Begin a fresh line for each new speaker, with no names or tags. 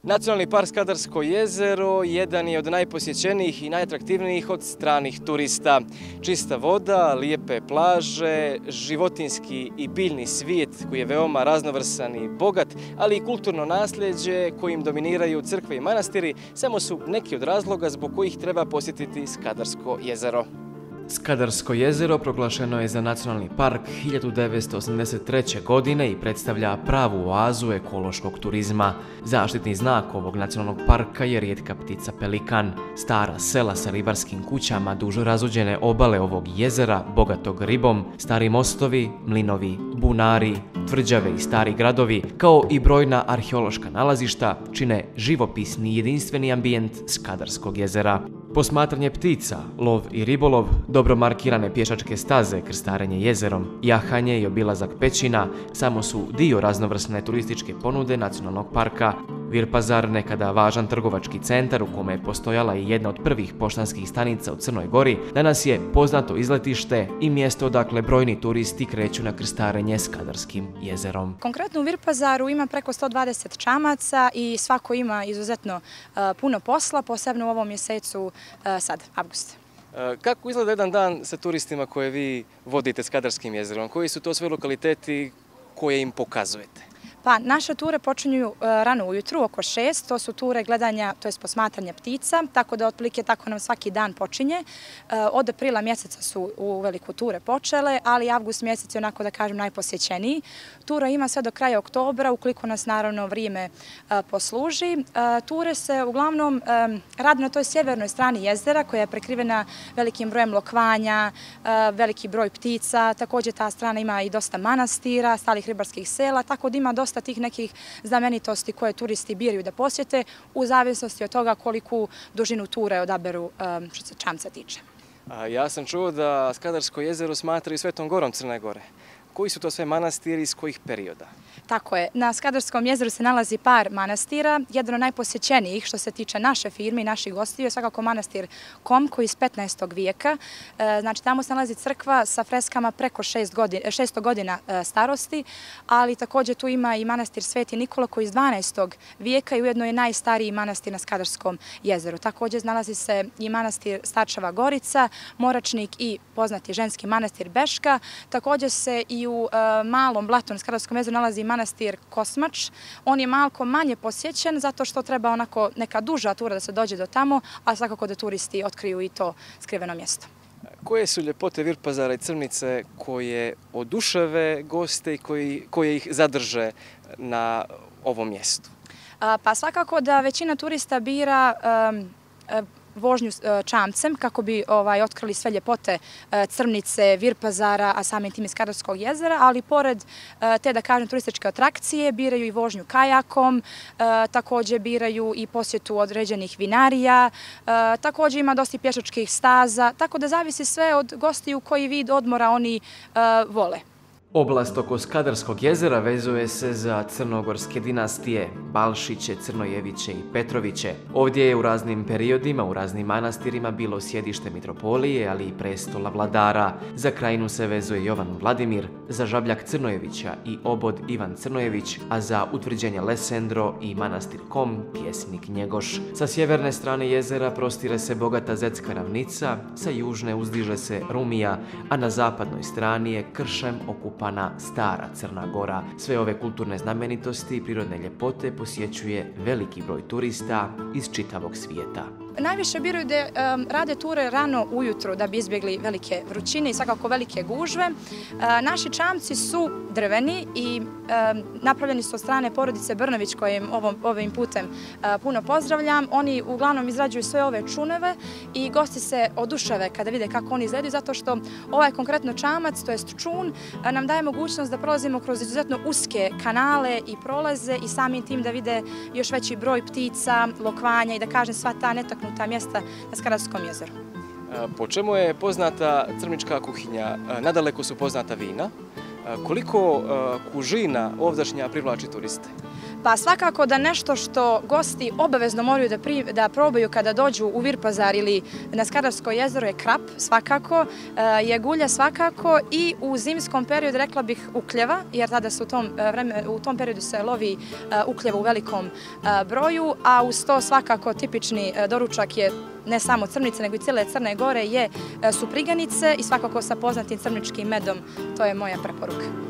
Nacionalni park Skadarsko jezero jedan je od najposjećenijih i najatraktivnijih od stranih turista. Čista voda, lijepe plaže, životinjski i biljni svijet koji je veoma raznovrsan i bogat, ali i kulturno nasljeđe kojim dominiraju crkve i manastiri, samo su neki od razloga zbog kojih treba posjetiti Skadarsko jezero. Skadarsko jezero proglašeno je za nacionalni park 1983. godine i predstavlja pravu oazu ekološkog turizma. Zaštitni znak ovog nacionalnog parka je rijetka ptica pelikan. Stara sela sa ribarskim kućama duž razuđene obale ovog jezera, bogatog ribom, stari mostovi, mlinovi, bunari, tvrđave i stari gradovi, kao i brojna arheološka nalazišta, čine živopisni i jedinstveni ambijent Skadarskog jezera. Posmatranje ptica, lov i ribolov, dobro markirane pješačke staze, krstarenje jezerom, jahanje i obilazak pećina samo su dio raznovrsne turističke ponude nacionalnog parka. Virpazar, nekada važan trgovački centar u kome je postojala i jedna od prvih poštanskih stanica u Crnoj Gori, danas je poznato izletište i mjesto odakle brojni turisti kreću na krstarenje Skadarskim jezerom.
Konkretno u Virpazaru ima preko 120 čamaca i svako ima izuzetno puno posla, posebno u ovom mjesecu sad, avgust.
Kako izgleda jedan dan sa turistima koje vi vodite Skadarskim jezerom? Koji su to sve lokaliteti koje im pokazujete?
Pa, naše ture počinju rano ujutru, oko 6, to su ture gledanja, to je posmatranja ptica, tako da otprilike tako nam svaki dan počinje. Od aprila mjeseca su u veliku ture počele, ali avgust mjesec je onako da kažem najposjećeniji. Tura ima sve do kraja oktobra, ukoliko nas naravno vrijeme posluži. Ture se uglavnom rade na toj sjevernoj strani jezera koja je prekrivena velikim brojem lokvanja, veliki broj ptica, također ta strana ima i dosta manastira, stalih ribarskih sela, tako da ima dosta tih nekih znamenitosti koje turisti biraju da posjete u zavisnosti od toga koliku dužinu ture odaberu što se čamca tiče.
Ja sam čuo da Skadarsko jezero smatraju Svetom Gorom Crne Gore. Koji su to sve manastiri iz kojih perioda?
Tako je. Na Skadarskom jezeru se nalazi par manastira. Jedan od najposjećenijih što se tiče naše firme i naših gostiju je svakako manastir Kom koji je iz 15. vijeka. Znači tamo se nalazi crkva sa freskama preko 600 godina starosti, ali također tu ima i manastir Sveti Nikola koji je iz 12. vijeka i ujedno je najstariji manastir na Skadarskom jezeru. Također nalazi se i manastir Starčeva Gorica, Moračnik i poznati ženski manastir Beška. Također se i u malom blatu na Skadarskom jezeru nalazi manastir Kosmač. On je malko manje posjećen zato što treba onako neka duža tura da se dođe do tamo, a svakako da turisti otkriju i to skriveno mjesto.
Koje su ljepote Virpazara i Crnice koje oduševe goste i koje ih zadrže na ovom mjestu?
Pa svakako da većina turista bira vožnju čamcem kako bi otkrili sve ljepote Crnice, Virpazara, a samim tim i Skadarskog jezera, ali pored te da kažem turističke atrakcije biraju i vožnju kajakom, također biraju i posjetu određenih vinarija, također ima dosta pješačkih staza, tako da zavisi sve od gostiju koji vid odmora oni vole.
Oblast oko Skadarskog jezera vezuje se za crnogorske dinastije, Balšiće, Crnojeviće i Petroviće. Ovdje je u raznim periodima, u raznim manastirima bilo sjedište mitropolije, ali i prestola vladara. Za Krajinu se vezuje Jovan Vladimir, za Žabljak Crnojevića i obod Ivan Crnojević, a za utvrđenje Lesendro i manastir Kom, pjesnik Njegoš. Sa sjeverne strane jezera prostire se bogata Zetska ravnica, sa južne uzdiže se Rumija, a na zapadnoj strani je kršem okupana Stara Crna Gora. Sve ove kulturne znamenitosti i prirodne ljepote posjećuje veliki broj turista iz čitavog svijeta.
Najviše biraju da rade ture rano ujutro da bi izbjegli velike vrućine i svakako velike gužve. Naši čamci su drveni i napravljeni su od strane porodice Brnović kojim ovim putem puno pozdravljam. Oni uglavnom izrađuju sve ove čuneve i gosti se oduševe kada vide kako oni izgledaju zato što ovaj konkretno čamac, to jest čun, nam daje mogućnost da prolazimo kroz izuzetno uske kanale i prolaze i samim tim da vide još veći broj ptica, lokvanja i da kažem sva ta netaknuta mjesta na Skadarskom jezeru.
Po čemu je poznata crnička kuhinja? Nadaleko su poznata vina. Koliko kužina ovdašnja privlači turiste?
Pa svakako da nešto što gosti obavezno moraju da probaju kada dođu u Virpazar ili na Skadarsko jezero je krap, svakako, jegulja svakako i u zimskom periodu rekla bih ukljeva, jer tada se u tom periodu se lovi ukljeva u velikom broju, a uz to svakako tipični doručak je ne samo Crnice, nego i cijele Crne Gore su priganice i svakako sa poznatim crničkim medom, to je moja preporuka.